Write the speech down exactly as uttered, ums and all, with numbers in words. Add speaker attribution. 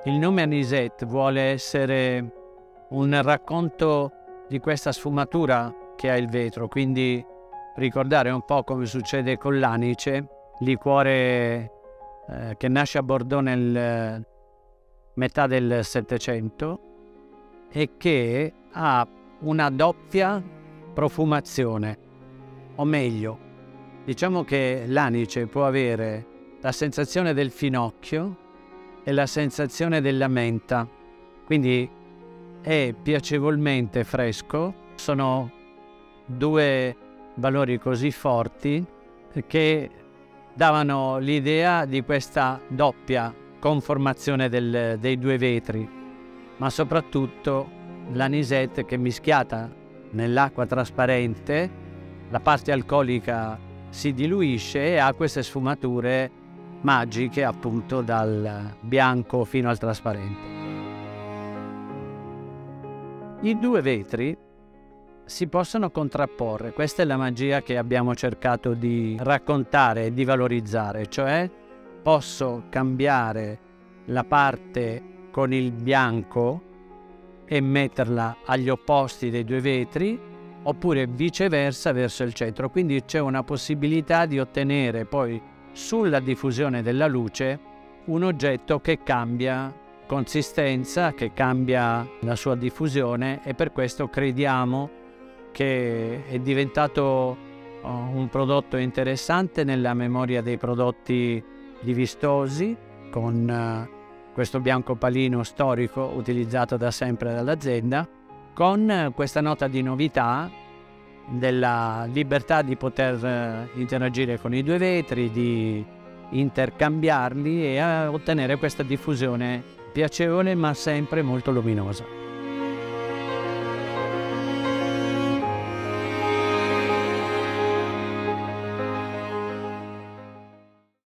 Speaker 1: Il nome Anisette vuole essere un racconto di questa sfumatura che ha il vetro, quindi ricordare un po' come succede con l'anice, liquore eh, che nasce a Bordeaux nel eh, metà del Settecento e che ha una doppia profumazione, o meglio, diciamo che l'anice può avere la sensazione del finocchio e la sensazione della menta, quindi è piacevolmente fresco. Sono due valori così forti che davano l'idea di questa doppia conformazione del, dei due vetri, ma soprattutto l'anisette che mischiata nell'acqua trasparente, la parte alcolica si diluisce e ha queste sfumature magiche appunto dal bianco fino al trasparente. I due vetri si possono contrapporre, questa è la magia che abbiamo cercato di raccontare e di valorizzare, cioè posso cambiare la parte con il bianco e metterla agli opposti dei due vetri, oppure viceversa verso il centro, quindi c'è una possibilità di ottenere poi sulla diffusione della luce un oggetto che cambia consistenza, che cambia la sua diffusione, e per questo crediamo che è diventato un prodotto interessante nella memoria dei prodotti di Vistosi, con questo bianco opalino storico utilizzato da sempre dall'azienda, con questa nota di novità della libertà di poter interagire con i due vetri, di intercambiarli e ottenere questa diffusione piacevole ma sempre molto luminosa.